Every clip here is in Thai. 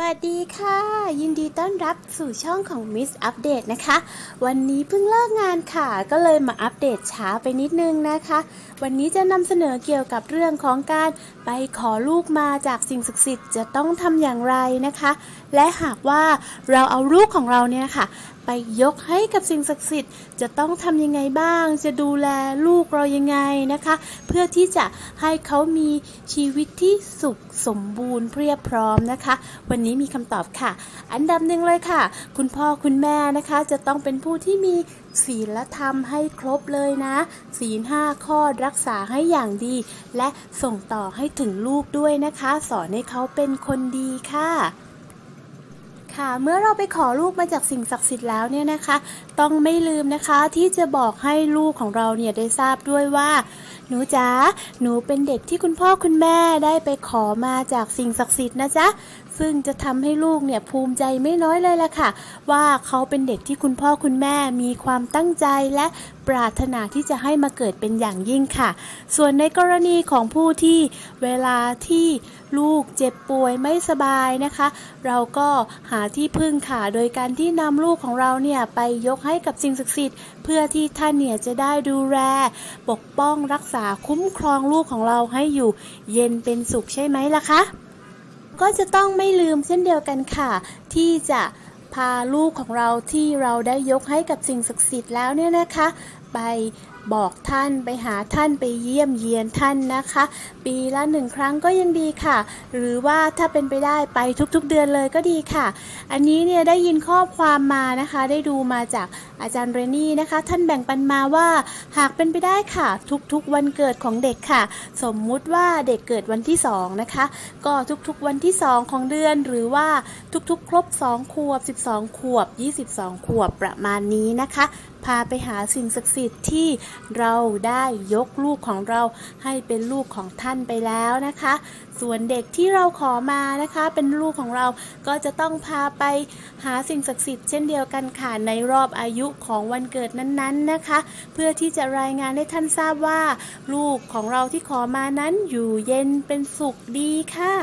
วัสดีค่ะยินดีต้อนรับสู่ช่องของ Miss Update นะคะวันนี้เพิ่งเลิกงานค่ะก็เลยมาอัปเดตช้าไปนิดนึงนะคะวันนี้จะนำเสนอเกี่ยวกับเรื่องของการไปขอลูกมาจากสิ่งศักดิ์สิทธิ์จะต้องทำอย่างไรนะคะและหากว่าเราเอาลูกของเราเนี่ยค่ะไปยกให้กับสิ่งศักดิ์สิทธิ์จะต้องทำยังไงบ้างจะดูแลลูกเรายังไงนะคะเพื่อที่จะให้เขามีชีวิตที่สุขสมบูรณ์เพียบพร้อมนะคะวันนี้มีคำตอบค่ะอันดับหนึ่งเลยค่ะคุณพ่อคุณแม่นะคะจะต้องเป็นผู้ที่มีศีลธรรมให้ครบเลยนะศีล5 ข้อรักษาให้อย่างดีและส่งต่อให้ถึงลูกด้วยนะคะสอนให้เขาเป็นคนดีค่ะเมื่อเราไปขอลูกมาจากสิ่งศักดิ์สิทธิ์แล้วเนี่ยนะคะต้องไม่ลืมนะคะที่จะบอกให้ลูกของเราเนี่ยได้ทราบด้วยว่าหนูจ๋าหนูเป็นเด็กที่คุณพ่อคุณแม่ได้ไปขอมาจากสิ่งศักดิ์สิทธิ์นะจ๊ะซึ่งจะทำให้ลูกเนี่ยภูมิใจไม่น้อยเลยล่ะค่ะว่าเขาเป็นเด็กที่คุณพ่อคุณแม่มีความตั้งใจและปรารถนาที่จะให้มาเกิดเป็นอย่างยิ่งค่ะส่วนในกรณีของผู้ที่เวลาที่ลูกเจ็บป่วยไม่สบายนะคะเราก็หาที่พึ่งค่ะโดยการที่นำลูกของเราเนี่ยไปยกให้กับสิ่งศักดิ์สิทธิ์เพื่อที่ท่านเนี่ยจะได้ดูแลปกป้องรักษาคุ้มครองลูกของเราให้อยู่เย็นเป็นสุขใช่ไหมล่ะคะก็จะต้องไม่ลืมเช่นเดียวกันค่ะที่จะพาลูกของเราที่เราได้ยกให้กับสิ่งศักดิ์สิทธิ์แล้วเนี่ยนะคะไปบอกท่านไปหาท่านไปเยี่ยมเยียนท่านนะคะปีละ1 ครั้งก็ยังดีค่ะหรือว่าถ้าเป็นไปได้ไปทุกๆเดือนเลยก็ดีค่ะอันนี้เนี่ยได้ยินข้อความมานะคะได้ดูมาจากอาจารย์เรนนี่นะคะท่านแบ่งปันมาว่าหากเป็นไปได้ค่ะทุกๆวันเกิดของเด็กค่ะสมมุติว่าเด็กเกิดวันที่2นะคะก็ทุกๆวันที่2ของเดือนหรือว่าทุกๆครบ2 ขวบ12 ขวบ22 ขวบประมาณนี้นะคะพาไปหาสิ่งศักดิ์สิทธิ์ที่เราได้ยกลูกของเราให้เป็นลูกของท่านไปแล้วนะคะส่วนเด็กที่เราขอมานะคะเป็นลูกของเราก็จะต้องพาไปหาสิ่งศักดิ์สิทธิ์เช่นเดียวกันค่ะในรอบอายุของวันเกิดนั้นๆนะคะเพื่อที่จะรายงานให้ท่านทราบว่าลูกของเราที่ขอมานั้นอยู่เย็นเป็นสุขดีค่ะ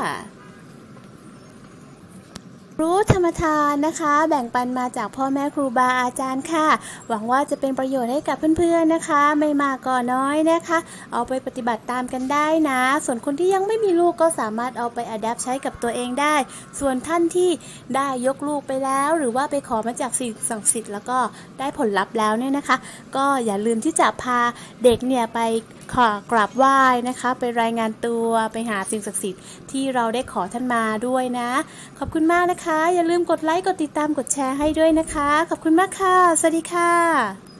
รู้ธรรมทานนะคะแบ่งปันมาจากพ่อแม่ครูบาอาจารย์ค่ะหวังว่าจะเป็นประโยชน์ให้กับเพื่อนๆนะคะไม่มากก็น้อยนะคะเอาไปปฏิบัติตามกันได้นะส่วนคนที่ยังไม่มีลูกก็สามารถเอาไปอัดแอปใช้กับตัวเองได้ส่วนท่านที่ได้ยกลูกไปแล้วหรือว่าไปขอมาจากสิ่งศักดิ์สิทธิ์แล้วก็ได้ผลลัพธ์แล้วเนี่ยนะคะก็อย่าลืมที่จะพาเด็กเนี่ยไปกราบไหว้นะคะไปรายงานตัวไปหาสิ่งศักดิ์สิทธิ์ที่เราได้ขอท่านมาด้วยนะขอบคุณมากนะคะอย่าลืมกดไลค์กดติดตามกดแชร์ให้ด้วยนะคะขอบคุณมากค่ะสวัสดีค่ะ